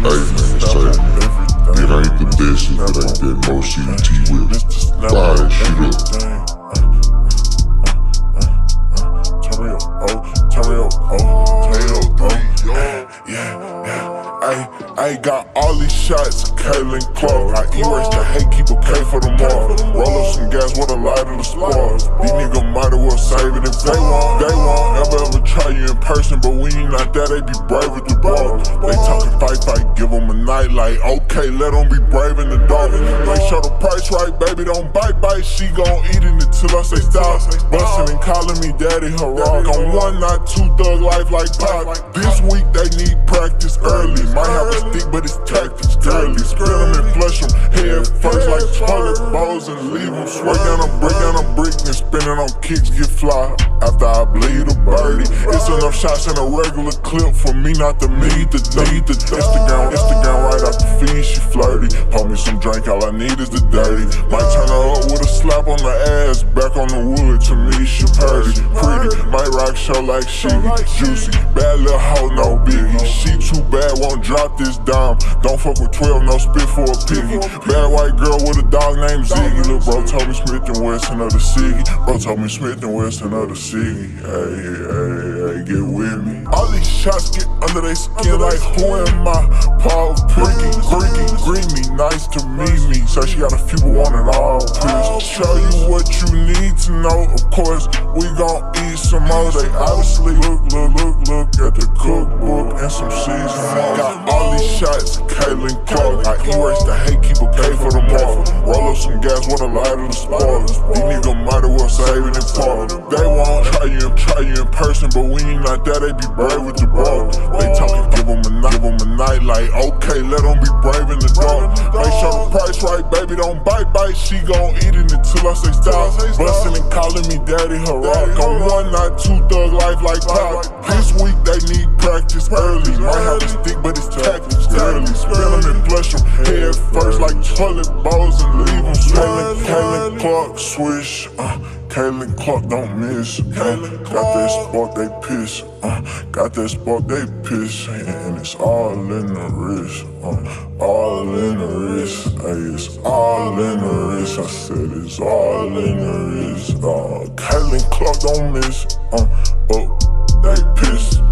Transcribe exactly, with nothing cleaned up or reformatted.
man, say, it ain't the best if it ain't that more C D T whip. Fire that shit up. Turn me up, oh, turn me up, oh, turn me up, oh, yeah, yeah. I got all these shots, Kaylin Clark. I erase the hate, keep a K for the mark. Roll up some gas with a light of the spark. These niggas might as well save it if they won't. They won't ever ever try you in person, but when you not there, they be brave with the bar. They talking fight, fight, give them a night like, okay, let them be brave in the dark. Make sure the price right, baby, don't bite, bite. She gon' eat it until I say stop. Bustin' and calling me daddy, her rock. On one, not two, thug life like pop. This week they need practice early. Might have a stick, but it's tactics, girly. Spin them and flush them head first like toilet bowls and leave them. Break down a break down a brick and spinning on kicks, get fly. After I bleed a birdie, it's enough shots in a regular clip for me not to need the need the Instagram, Instagram right off the feed, she flirty. Pour me some drink, all I need is the dirty. Might turn her up with a slap on the ass, back on the wood, to me she purty, pretty. Might rock show like she juicy, bad little hoe, no biggie. She too bad, won't drop this dime. Don't fuck with twelve, no spit for a piggy. Bad white girl with a dog named Ziggy. Lil' bro told me Smith and Wesson of the Siggy. Bro told me Smith and Wesson of the Siggy. Hey, hey, hey, get with me. All these shots get under their skin like who am I? Paul Picky, Greeky, greeny, nice to meet me. So she got a few but want it all. Please show you what you need to know. Of course, we gon' eat some more. They obviously look, look, look, look at the cookbook and some seasoning. Got all these shots, Kaylin Clark. I erase the hate, keep a K for the mark. Roll up some gas with a light of the spark. These niggas might as well save it and fall. They won't try you and try you in person, but when you not there, they be brave with the bar. They talking, give them a night, give them a night like, okay, let them be brave in the dark. Make sure the price right, baby, don't bite, bite. She gon' eat it until I say stop. Bustin' and calling me daddy, her rock. On one, not two, thug life like pop. This week they need practice early. Might have a stick, but it's tactics, girly. Spin them and flush them head first like toilet bowls and leave them swelling. Kaylin Clark, swish, uh, Kaylin Clark don't miss, uh, got that spark, they piss, uh, got that spark, they piss, and it's all in the wrist, uh, all in the wrist, hey, it's all in the wrist, I said it's all in the wrist, uh, Kaylin Clark don't miss, uh, oh, they piss.